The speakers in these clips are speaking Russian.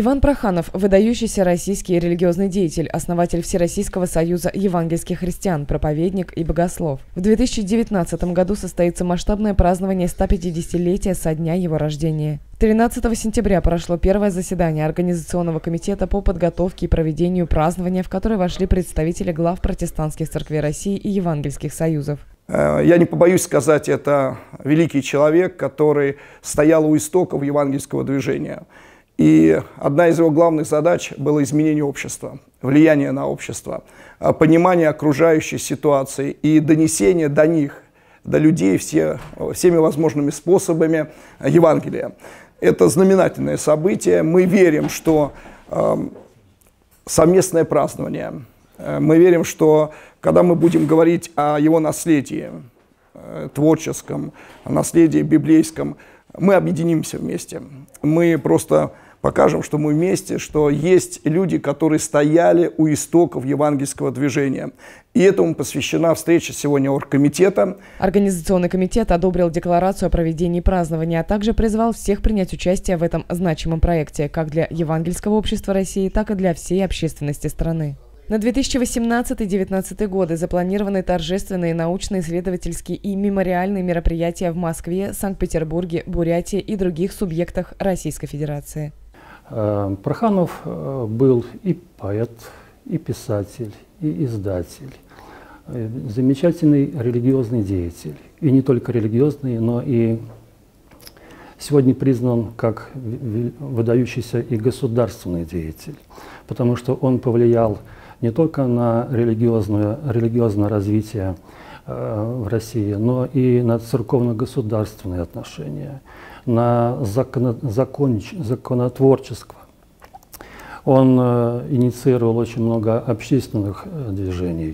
Иван Проханов – выдающийся российский религиозный деятель, основатель Всероссийского союза евангельских христиан, проповедник и богослов. В 2019 году состоится масштабное празднование 150-летия со дня его рождения. 13 сентября прошло первое заседание Организационного комитета по подготовке и проведению празднования, в которое вошли представители глав протестантских церквей России и евангельских союзов. Я не побоюсь сказать, это великий человек, который стоял у истоков евангельского движения. И одна из его главных задач было изменение общества, влияние на общество, понимание окружающей ситуации и донесение до них, до людей всеми возможными способами Евангелия. Это знаменательное событие. Мы верим, что совместное празднование, мы верим, что когда мы будем говорить о его наследии творческом, о наследии библейском, мы объединимся вместе. Мы просто покажем, что мы вместе, что есть люди, которые стояли у истоков евангельского движения. И этому посвящена встреча сегодня оргкомитета. Организационный комитет одобрил декларацию о проведении празднования, а также призвал всех принять участие в этом значимом проекте, как для Евангельского общества России, так и для всей общественности страны. На 2018-2019 годы запланированы торжественные научно-исследовательские и мемориальные мероприятия в Москве, Санкт-Петербурге, Бурятии и других субъектах Российской Федерации. Проханов был и поэт, и писатель, и издатель, замечательный религиозный деятель. И не только религиозный, но и сегодно признан как выдающийся и государственный деятель, потому что он повлиял не только на религиозное развитие в России, но и на церковно-государственные отношения, на законотворчество. Он инициировал очень много общественных движений,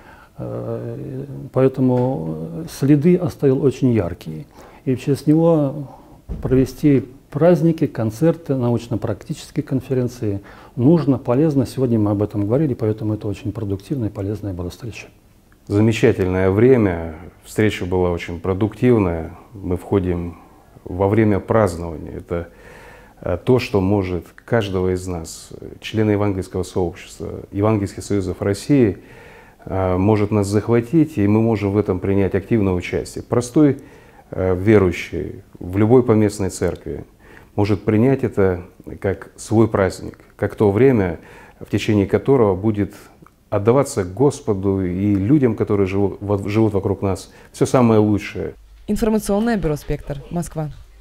поэтому следы оставил очень яркие. И в честь него провести праздники, концерты, научно-практические конференции нужно, полезно. Сегодня мы об этом говорили, поэтому это очень продуктивная и полезная была встреча. Замечательное время, встреча была очень продуктивная. Мы входим во время празднования. Это то, что может каждого из нас, члена евангельского сообщества, евангельских союзов России, может нас захватить, и мы можем в этом принять активное участие. Простой верующий в любой поместной церкви может принять это как свой праздник, как то время, в течение которого будет отдаваться Господу и людям, которые живут вокруг нас, все самое лучшее. Информационное бюро «Спектр», Москва.